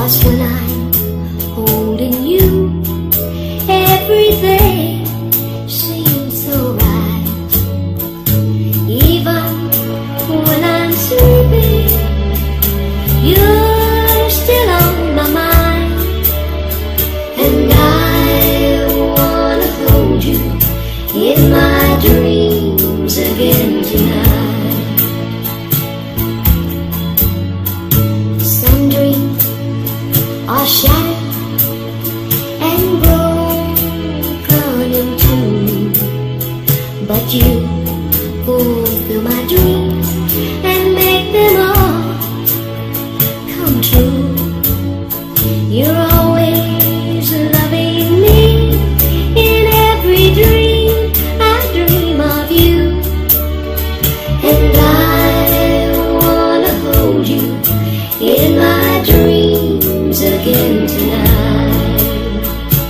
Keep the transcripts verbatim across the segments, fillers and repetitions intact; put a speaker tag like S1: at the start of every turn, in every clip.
S1: 'cause when I'm holding you, everything seems so right. Even when I'm sleeping, you're still on my mind. And I wanna hold you in my dreams again tonight. Some dreams are shattered and broken in two, but you fulfill my dreams and make them all come true. You're always loving me in every dream. I dream of you, and I wanna hold you in my dreams again tonight.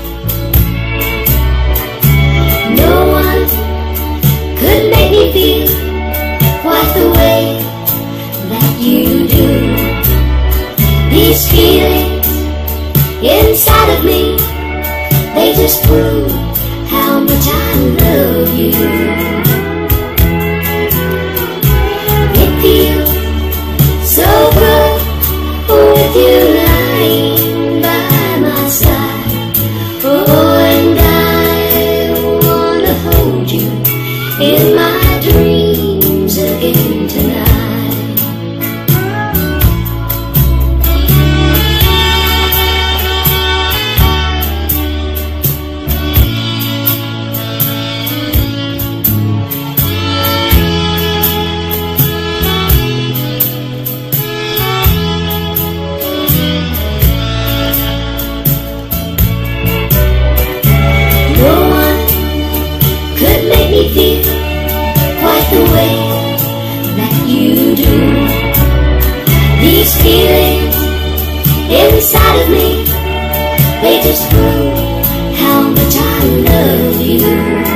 S1: No one could make me feel quite the way that you do. These feelings inside of me, they just prove how much I love you. It feels so good with you lying by my side. Oh, and I wanna hold you in my dreams again tonight. No one could make me feel quite the way that you do. These feelings inside of me, they just prove how much I love you.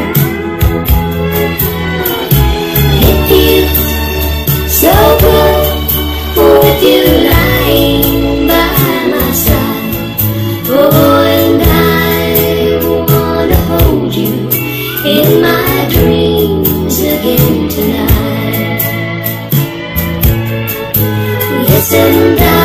S1: It feels so good with you lying by my side. Oh, and I wanna hold you in my dreams again tonight. Listen, darling.